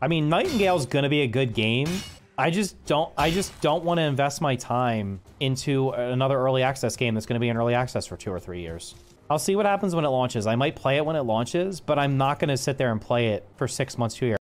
I mean, Nightingale's gonna be a good game. I just don't want to invest my time into another early access game that's gonna be in early access for 2 or 3 years. I'll see what happens when it launches. I might play it when it launches, but I'm not gonna sit there and play it for 6 months, 2 years.